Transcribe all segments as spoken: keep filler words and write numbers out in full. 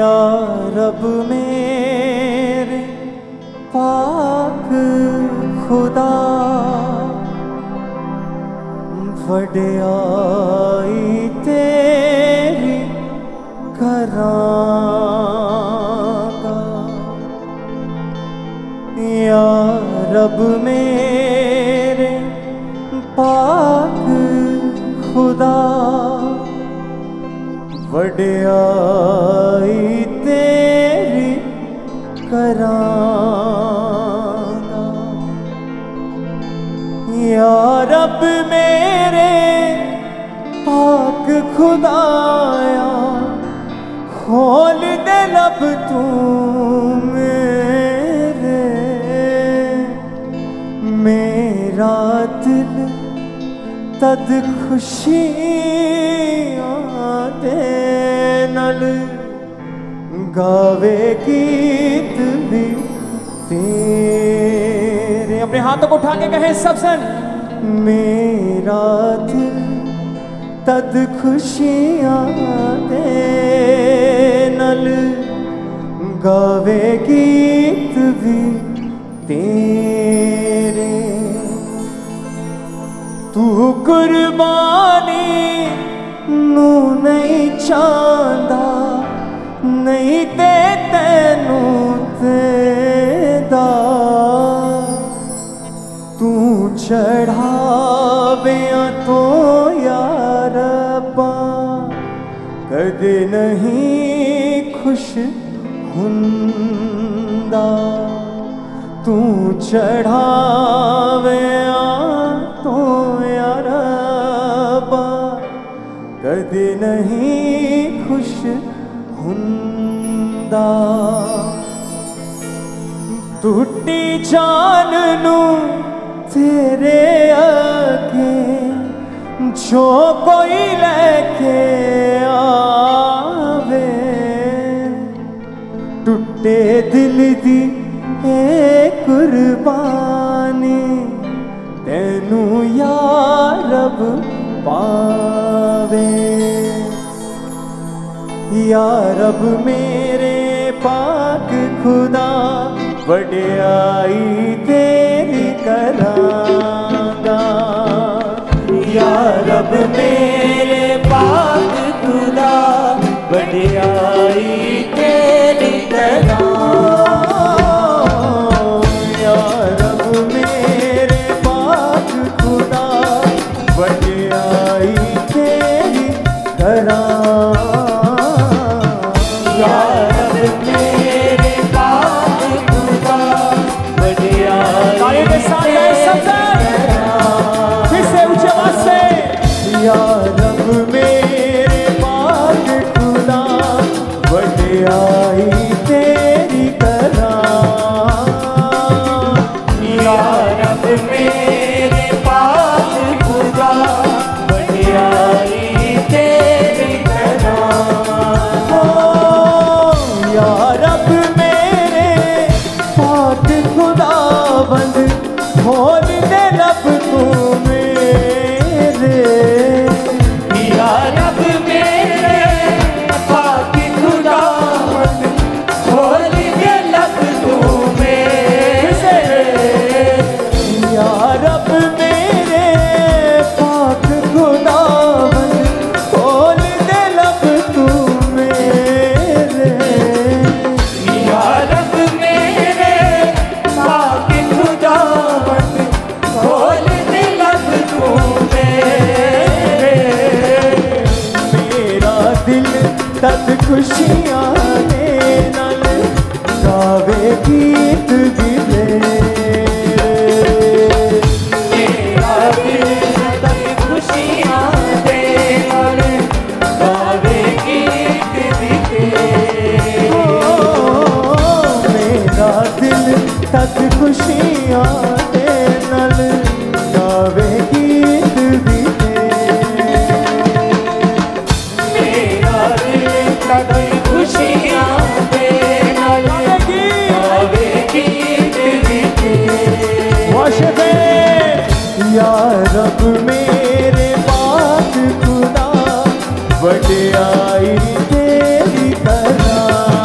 या रब मेरे पाक खुदा वड्याई तेरी करांगा। या रब मेरे पाक खुदा वड्याई तेरी करांगा। या रब मेरे पाक खुदाया खोल दे लब तू मेरे। मेरा दिल तद खुशियां दे नल गावे गीत भी तेरे। अपने हाथों को उठा के कहें सब सन। मेरा दिल तद खुशियां दे नल गावे गीत भी तेरे। तू कुर्बानी नू नहीं चांदा नहीं ते तैनू तेदा। तू चढ़ावियां तो यार रब्बा कदे नहीं खुश हुंदा। तू चढ़ावियां तो यार रब्बा कदे नहीं खुश हुंदा। टूटी जान नू तेरे आगे जो कोई लेके आवे। टूटे दिल दी ए कुर्बानी तेनू या रब पावे। या रब मेरे पाक खुदा वड्याई तेरी करांगा। या रब मेरे पाक खुदा वड्याई तेरी करांगा। या रब मेरे पाक खुदा वड्याई तेरी करांगा। या रब मेरे पाक खुदा वड्याई तेरी करांगा। फिर से ऊंचे आवाज से। या रब मेरे पाक खुदा वड्याई तेरी करांगा। या रब मेरे पाक खुदा वड्याई तेरी करांगा। या रब मेरे पाक खुदा बंद खोल दे लब तू मेरे। या रब मेरे पाक खुदा बंद खोल दे लब तू मेरे। या रब मेरे पाक खुदा बंद खोल दे लब तू मेरे। या रब मेरे पाक खुदा बंद खोल दे लब तू मेरे। मेरा दिल तद खुशियां दे नल गावे गीत भी तेरे। मेरा दिल तद खुशियां दे नल गावे गीत भी तेरे। मेरा दिल तद खुशियां दे नल गावे गीत भी तेरे। मेरा दिल तद खुशियां दे नल गावे गीत भी तेरे। वाशिक़े या रब मेरे पाक खुदा वड्याई तेरी करांगा।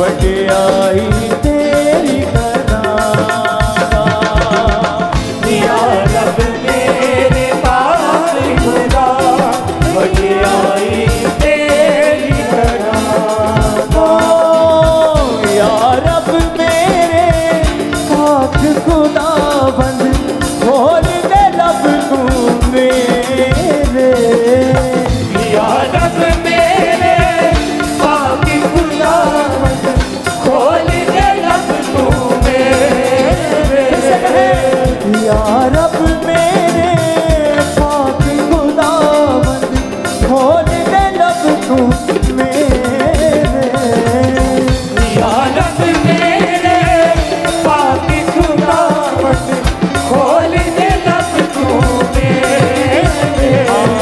वडियाई तेरी करांगा। या रब मेरे पाक खुदा वडियाई तेरी करांगा। या रब मेरे पाक खुदा बंद खोल दे लब तू मेरे। या रब मेरे पाक खुदा बंद खोल दे लब तू मेरे। या रब मेरे पाक खुदा बंद खोल दे लब तू मेरे। या रब मेरे पाक खुदा बंद खोल दे लब तू मेरे।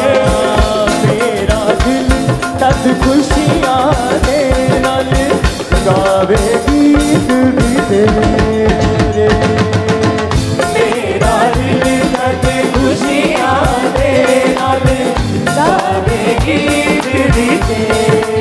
मेरा दिल तद खुशियां दे नाल गावे गीत भी तेरे। मेरा दिल तद खुशियां दे नाल गावे गीत भी तेरे।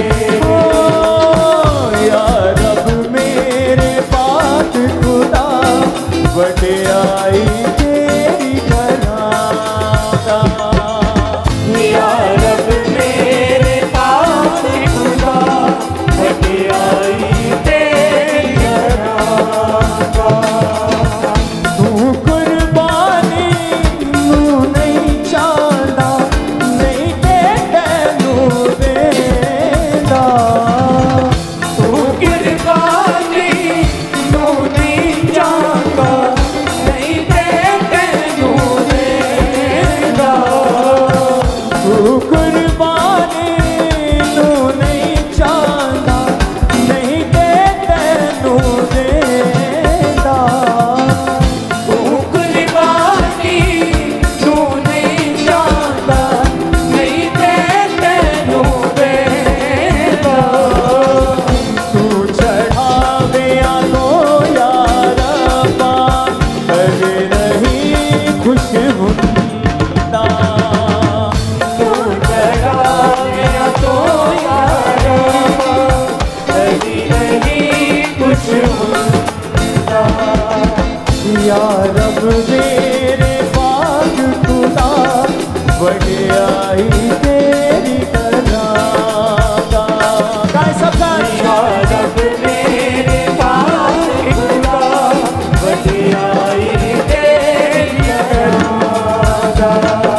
या रब मेरे पाक खुदा वडियाई तेरी करांगा। या रब मेरे पाक खुदा वडियाई तेरी करांगा। तू कुर्बानी नू नहीं चाहता नहीं ते तैनू देंदा। तू कुर्बानी नू नहीं चाहता नहीं ते तैनू देंदा। तू कुर्बानी नू नहीं चाहता नहीं ते तैनू देंदा। तू कुर्बानी नू नहीं चाहता नहीं ते तैनू देंदा। तू चढ़ाविया लो या रब्बा कदे नहीं खुश हुंदा। तू चढ़ाविया तो या रब्बा कदे नहीं खुश हुंदा। या रब मेरे पाक खुदा वडियाई तेरी करांगा। गाए सब साथ। या रब मेरे पाक खुदा वडियाई तेरी करांगा।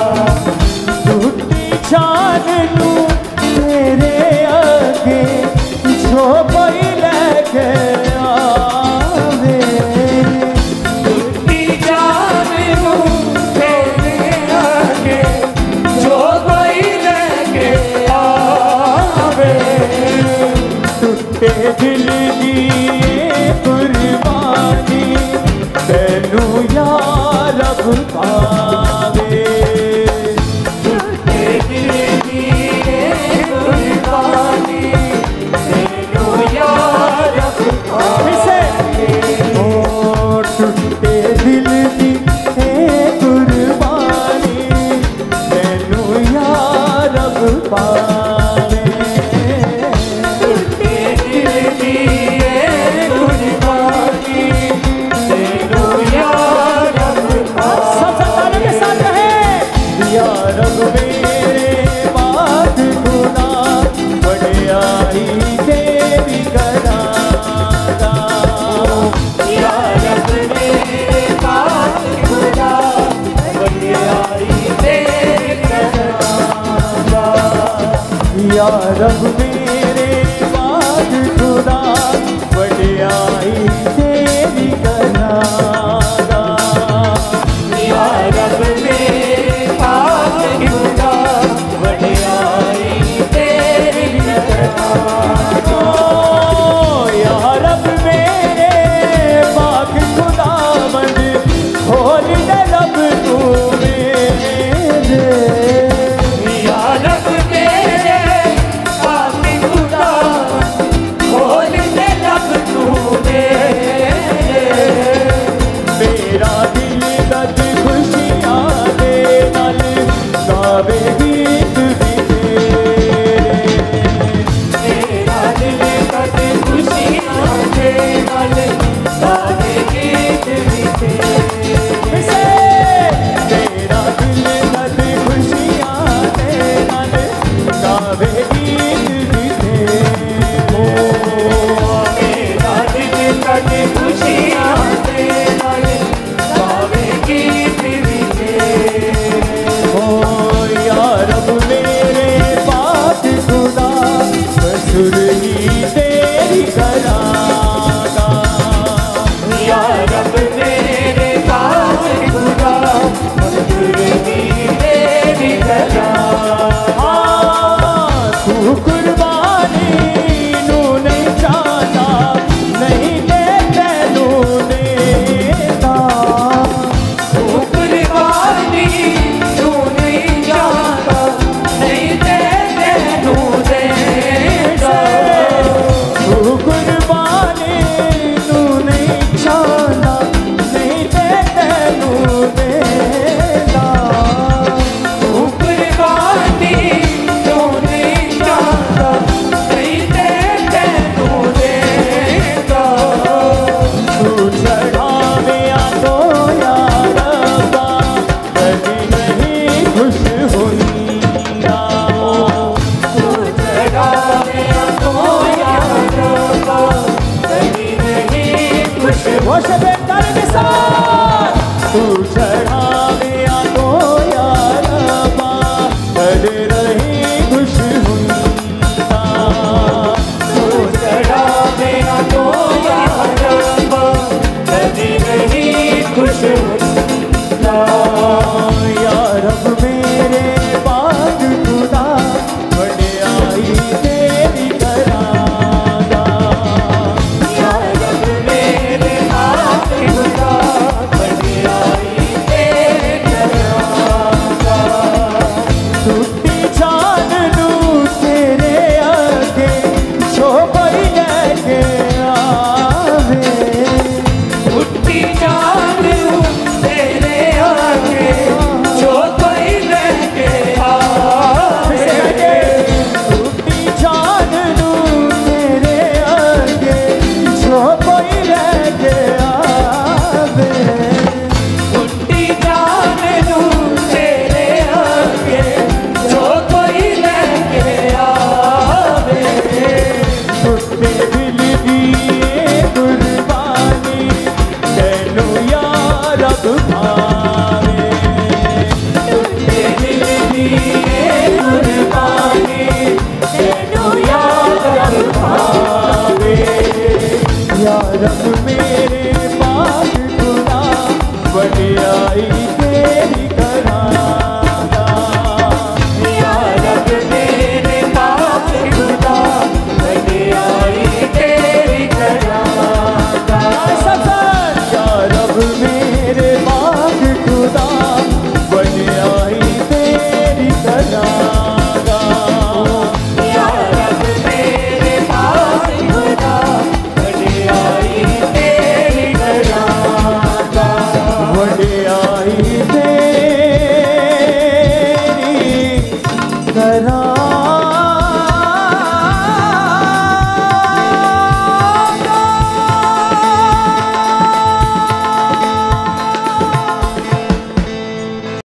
टूटी जान नू तेरे आगे जो कोई लेके आवे। टूटी जान नू तेरे आगे जो कोई लेके आवे। टूटे दिल दी कुर्बानी तैनू या रब पावे। टूटे दिल दी कुर्बानी तैनू या रब पावे। ओ टूटे दिल दी कुर्बानी तैनू या रब पावे। टूटे दिल दी कुर्बानी तैनू या रब पावे। सब ताली के साथ रहे। या रब मेरे पाक खुदा वडियाई तेरी करांगा। या रब मेरे पाक खुदा वडियाई तेरी करांगा। या रब मेरे पाक खुदा वडियाई तेरी करांगा। या रब मेरे पाक खुदा वडियाई तेरी करांगा। या रब मेरे पाक खुदा बंद खोल दे लब तू मेरे। या रब मेरे पाक रब मेरे पाक खुदा, वडियाई तेरी